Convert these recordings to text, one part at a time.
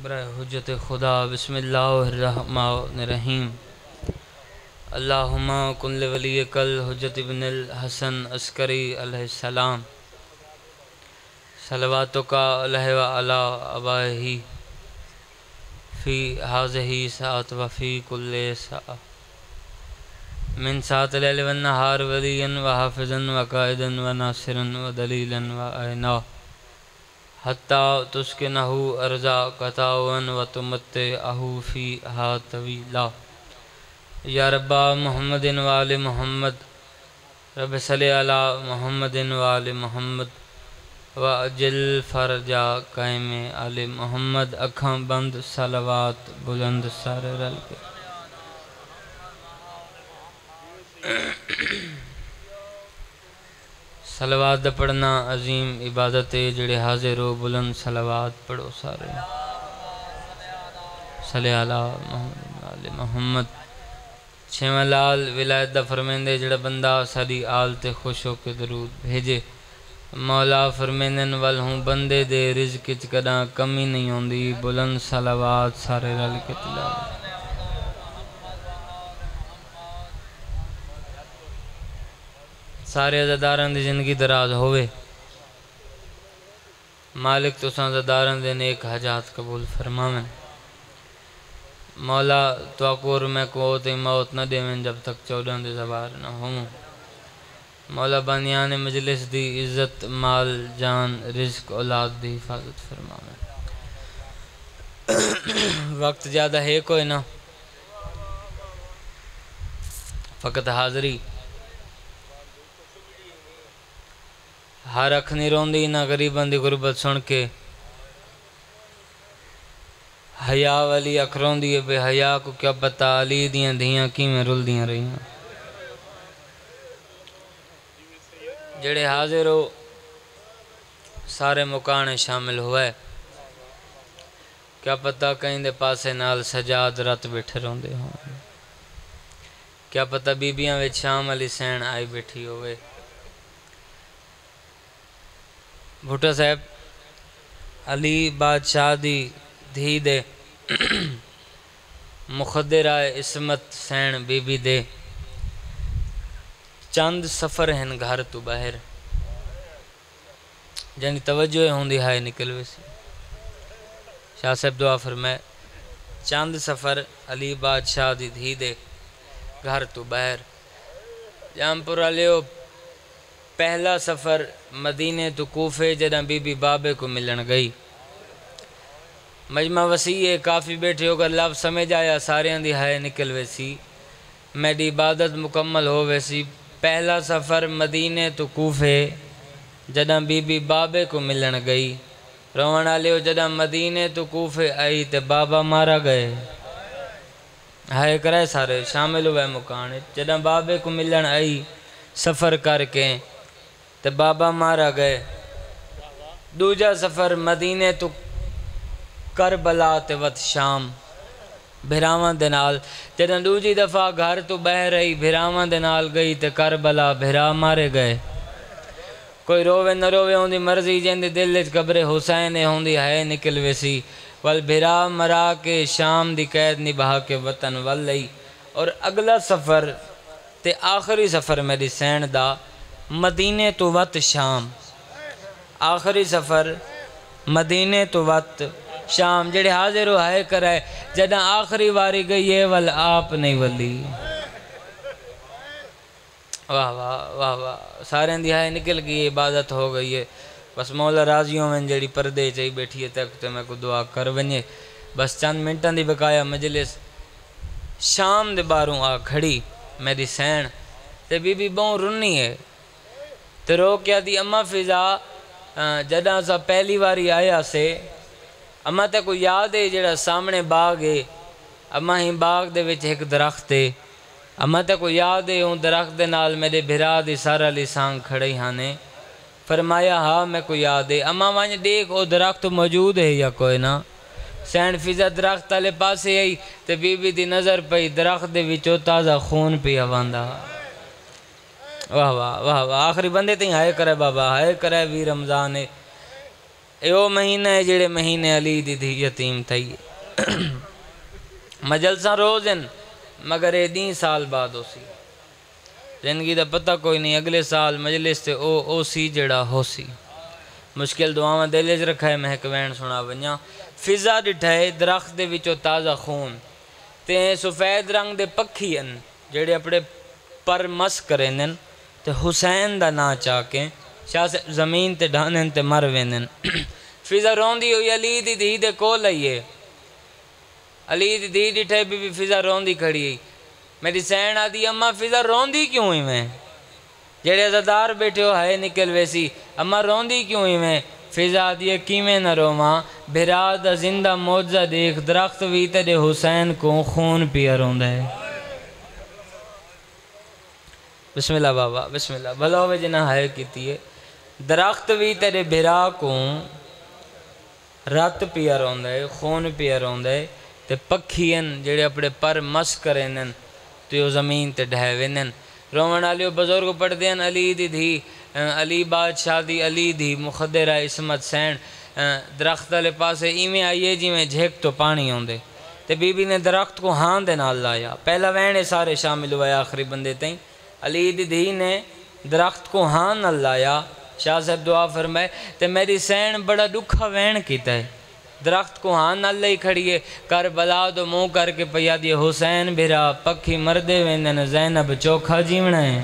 برائے حجت خدا بسم اللہ الرحمن الرحیم اللہم کن لولی کل حجت ابن الحسن عسکری علیہ السلام صلواتک علیہ وعلا ابائہ فی ہذہ ساعت وفی کل ساعت من ساعت اللیل والنہار ولیا وحافظا وقائدا وناصرا ودلیلا وعینا حتی تسکنہ ارضا قطاوا وتمتعہ فیہا طویلا یا رب محمد وآل محمد رب صلی علی محمد وآل محمد وعجل فرجا قائم آل محمد اکھاں بند صلوات بلند سارے رل کے صلوات دا پڑھنا عظیم عبادت ہے جڑے حاضر ہو بلند صلوات پڑھو سارے صلی علی محمد وآل محمد چھواں لال ولایت دا فرمیندے جڑا بندہ ساری آل تے خوش ہو کے درود بھیجے مولا فرمیندن وال ہوں بندے دے رزق وچ کداں کمی نہیں ہوندی بلند صلوات سارے رل کے تلاوت سارے عزاداران دی زندگی دراز ہوئے مالک تساں عزاداران دے نیک حاجات قبول فرماویں مولا تو اکور میں قوت موت نہ دیویں جب تک 14 دے زوار نہ ہوں مولا بانیان مجلس دی عزت مال جان رزق اولاد دی حفاظت فرماویں وقت زیادہ ہے کوئی نہ فقط حاضری ہر اکھ نہیں روندی نہ غریبان دی غربت سن کے حیا والی اکھ روندی ہے بے حیا کو کیا پتہ علی دیاں دھیاں کی میں رل دیاں رہیاں جڑے حاضر ہو سارے مکانے شامل ہوئے کیا پتہ کہیں دے پاسے نال سجاد رات بیٹھے روندے ہوں کیا پتہ بیبیاں وچ شام علی سین آئی بیٹھی ہوئے بھٹا صاحب علی بادشاہ دی دھی دے مخدرہ عصمت سین بی بی دے چند سفر ہیں گھر تو باہر جنی توجہ ہوندی ہائے نکل ویسی شاہ صاحب دعا فرمائے چند سفر علی بادشاہ دی دھی دے گھر تو باہر جام پورا لیو پہلا سفر مدینے تو کوفے جدہ بی بی بابے کو ملن گئی مجمع وسیع ہے کافی بیٹھے ہوگا لفظ سمجھ آیا سارے دی ہائے نکل ویسی میری عبادت مکمل ہو ویسی پہلا سفر مدینے تو کوفے جدہ بی بی بابے کو ملن گئی روانہ لیو جدہ مدینے تو کوفے آئی تے بابا مارا گئے ہائے کرائے سارے شامل ہوئے مکانے جدہ بابے کو ملن آئی سفر کر کے تے بابا مارا گئے دوجا سفر مدینے تو کربلا تے وط شام بھراوان دنال جدن دوجی دفعہ گھر تو بہ رہی بھراوان دنال گئی تے کربلا بھرا مارے گئے کوئی روے نہ روے ہوندی مرضی جیندی دل وچ قبر حسین ہوندی ہے نکل ویسی وال بھرا مرا کے شام دی قید نبھا کے وطن ول لئی اور اگلا سفر تے آخری سفر میری سین دا مدینے تو وط شام آخری سفر مدینے تو وط شام جڑے حاضر ہو ہائے کرائے جدہ آخری واری گئی ہے وال آپ نہیں ولی واہ واہ واہ واہ سارے دی ہائے نکل گئی عبادت ہو گئی ہے بس مولا راضیوں میں جڑی پردے چاہی بیٹھی ہے تک تے میں کو دعا کر ونجے بس چند منٹاں دی بقایا مجلس شام دے باروں آ کھڑی میری سین تے بی بی بہوں رنی ہے تے رو کیا دی اماں فضا جدہ سا پہلی واری آیا سے اماں تے کو یاد ہے جڑا سامنے باغ ہے اماں ہی باغ دے وچ ایک درخت ہے اماں تے کو یاد ہے ان درخت دے نال میرے بھرا دی سارا لسان کھڑی ہانے فرمایا ہاں میں کو یاد ہے اماں وانج دیکھ وہ درخت موجود ہے یا کوئی نہ سین فضا درخت والے پاسے آئی تے بی بی دی نظر پئی درخت دے وچوں تازہ خون پیا واندا واہ واہ واہ واہ آخری بندے تھی ہائے کرے بابا ہائے کرے وی رمضان یہ مہینہ ہے جڑے مہینے علی دی دھی یتیم تھی مجلساں روز ہیں مگر یہ 10 سال بعد ہو سی زندگی دا پتہ کوئی نہیں اگلے سال مجلس تے او سی جڑا ہو سی مشکل دعاواں دل وچ رکھا ہے مہک وین سنا ونجا فضا ڈٹھا ہے درخت دے وچوں تازہ خون تے سفید رنگ دے پکھی ہیں جڑے اپنے پر مس کریں تے حسین دا نا چاہ کے شاہ سے زمین تے ڈھانن تے مر وینن فضا روندی ہوئی علی دی دھی دے کول آئیے علی دی دھی ڈٹھے بی فضا روندی کھڑی ہے میری سین آدھی اماں فضا روندی کیوں ہوئی میں جڑے عزادار بیٹھے ہو ہائے نکل ویسی اماں روندی کیوں ہوئی میں فضا آدھی کیویں نہ رواں بھرا دا زندہ موجزہ دیکھ درخت وی تیرے حسین کو خون پیا روندا ہے بسم اللہ بابا بسم اللہ بھلا ہوئے جنہ ہائے کیتی ہے درخت وی تیرے بھرا کو رت پیا روندا ہے خون پیا روندا ہے تے پکھین جڑے اپنے پر مس کرنن تے وہ زمین تے ڈھے وینن رومن والیو بزرگ پڑھ دین علی دی دھی علی بادشاہ دی علی دی مخدرہ عصمت سین درخت والے پاسے ایویں آئیے جی میں جھیک تو پانی ہوندے تے بی بی نے درخت کو ہاں دے نال لایا پہلا وینے سارے شامل ہوئے آخری بندے تئیں علی دی دھی نے درخت کو ہاں نال لایا شاہ صاحب دعا فرمائے تے میری سین بڑا دکھا وین کیتا ہے درخت کو ہاں نال لئی کھڑیے کربلا دو منہ کر کے پیا دیے حسین بھرا پکھی مردے ویندن زینب چوکھا جیونا ہے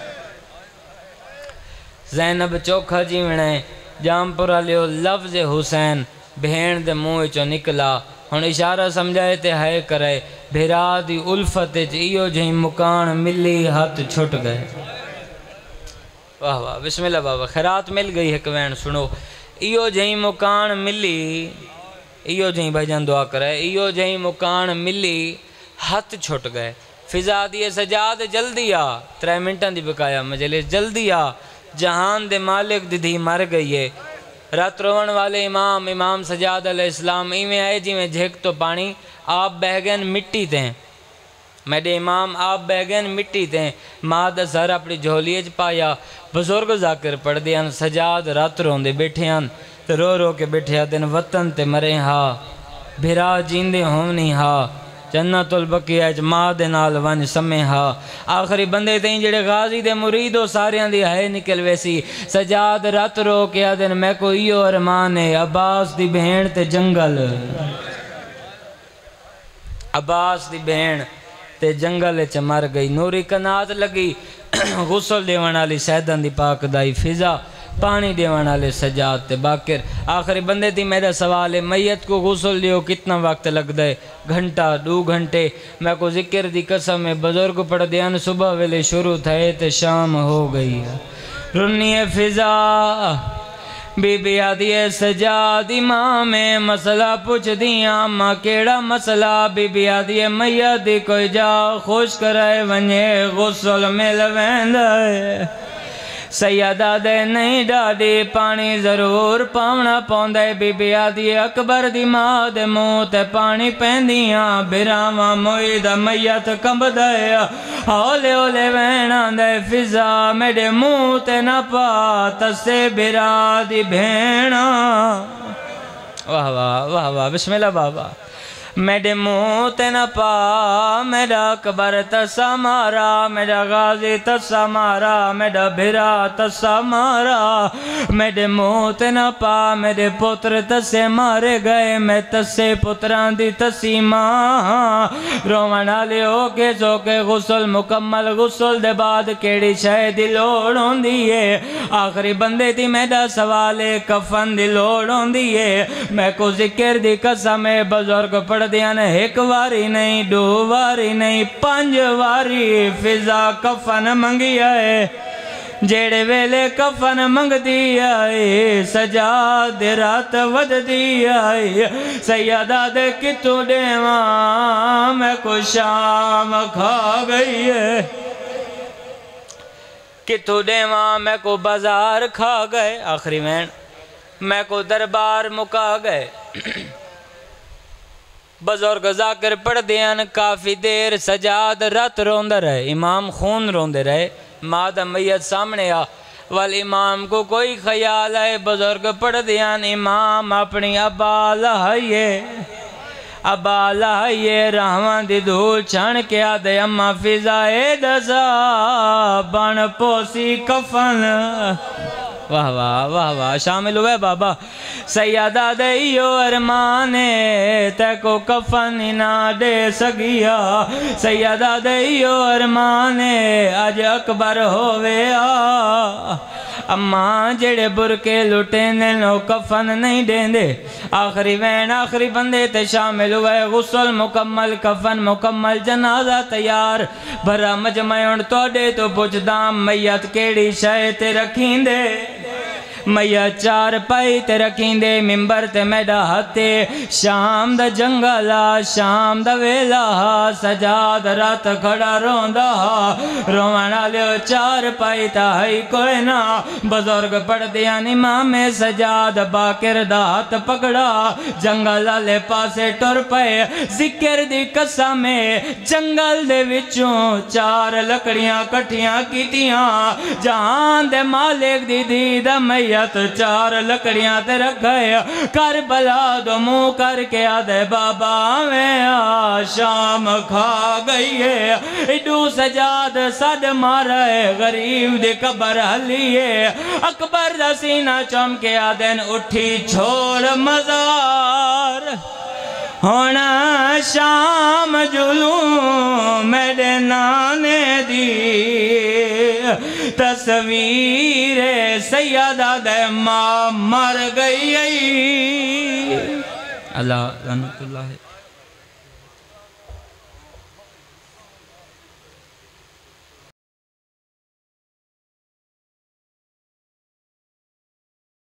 زینب چوکھا جیونا ہے جام پورا لیو لفظ حسین بھین دے منہ چو نکلا ہن اشارہ سمجھائے تے ہائے کرے بھرا دی الفت ایو جہیں مکان ملی ہاتھ چھٹ گئے واہ واہ بسم اللہ بابا خیرات مل گئی ہے کوین سنو ایو جہیں مکان ملی ایو جہیں بھائی جان دعا کرے ایو جہیں مکان ملی ہاتھ چھٹ گئے فضا دیے سجاد جلدی آ 3 منٹاں دی بکایا مجلس جلدی آ جہان دے مالک دی دھی مر گئی ہے رات روان والے امام سجاد علیہ السلام ایویں آئے جی میں جھیک تو پانی آپ بہ گئن مٹی تیں میرے امام آپ بہ گئن مٹی تیں ماں دا سر اپنی جھولیے پایا بزرگ ذاکر پڑھ دیاں سجاد رات روندے بیٹھے ہیں تے رو رو کے بیٹھے دن وطن تے مرے ہاں بھرا جیندے ہونی ہاں جنت البقیہ ماں دے نال ون سمے ہاں آخری بندے تیں جڑے غازی دے مریدو ساریاں دی ہائے نکل ویسی سجاد رات رو کے دن میں کو ایو ارمان ہے عباس دی بہن تے جنگل عباس دی بہن تے جنگل مر گئی نوری کنات لگی غسل دیوان والی سیدن دی پاک دائی فضا پانی دیوان والے سجاد تے باکر آخری بندے تھی میرا سوال ہے میت کو غسل دیو کتنا وقت لگ دے گھنٹہ 2 گھنٹے میں کو ذکر دی قسم ہے بزرگ پڑھ دیان صبح ویلے شروع تھے تے شام ہو گئی رنی فضا بی بی آدھی سجاد امام مسئلہ پوچھ دیاں ماں کیڑا مسئلہ بی بی آدھی میت دی کوئی جا خوش کرائے ونجے غسل مل ویندے سیدہ دے نہیں ڈاڈی پانی ضرور پاونا پوندے بی بی آدھی اکبر دی ماں دے منہ تے پانی پیندیاں بھراواں موئی دا میت کمب دے ہولے ہولے وینا دے فضا میرے منہ تے نہ پا تسے بھرا دی بھینا واہ واہ واہ واہ بسم اللہ بابا میرے منہ تے نہ پا میرا اکبر تسا مارا میرا غازی تسا مارا میرا بھرا تسا مارا میرے منہ تے نہ پا میرے پتر تسے مارے گئے میں تسے پتران دی تسی ماں رومن آلی ہو کے سو کے غسل مکمل غسل دے بعد کیڑی شاہ دی لوڑ ہوں دیئے آخری بندے تھی میرا سوال کفن دی لوڑ ہوں دیئے میں کو ذکر دی قسم بزرگ پڑھ دیاں ایک واری نہیں 2 واری نہیں 5 واری فضا کفن منگی آئے جیڑے ویلے کفن منگ دی آئے سجاد رات ود دی آئے سیدہ دے کتو دیواں میں کو شام کھا گئی ہے کتو دیواں میں کو بازار کھا گئے آخری میں کو دربار مکا گئے بزرگ ذاکر پڑھ دیاں کافی دیر سجاد رات روندہ رہے امام خون روندے رہے ماں دا میت سامنے آ والامام کو کوئی خیال ہے بزرگ پڑھ دیان امام اپنی ابا لائیے ابا لائیے رحمان دی دھول چھن کے آدھے اما فضائے دسا بن پوسی کفن واہ واہ واہ واہ شامل ہوئے بابا سیدہ دیو ارمانے تے کو کفن نہ دے سگیا سیدہ دیو ارمانے آج اکبر ہوئے اماں جڑے برکے لٹینے نو کفن نہیں دین دے آخری وین آخری بندے تے شامل ہوئے غسل مکمل کفن مکمل جنازہ تیار بھرا مجمعون تو دے تو پوچھ دام میت کیڑی شے تے رکھیں دے میت چار پائی تے رکھیں دے ممبر تے میڈا ہتے شام دا جنگلا شام دا ویلا سجاد رات کھڑا روندہ روانہ لیو چار پائی تا ہی کوئی نا بزرگ پڑھ دیا امام سجاد باکر دا ہاتھ پکڑا جنگل لے پاسے ٹر پائے ذکر دی قسم جنگل دے وچوں چار لکڑیاں کٹھیاں کیتیاں جہان دے مالک دی دید میت چار لکڑیاں تے رکھے کربلا دو منہ کر کے آدھے بابا میں شام کھا گئی ہے ایڈو سجاد صد مارا ہے غریب دی قبر حلیے اکبر دا سینہ چم کے آدھن اٹھی چھوڑ مزار ہونا شام جلوں میرے نانے دی تصویر سیدہ دے ماں مر گئی اللہ رحمت اللہ ہے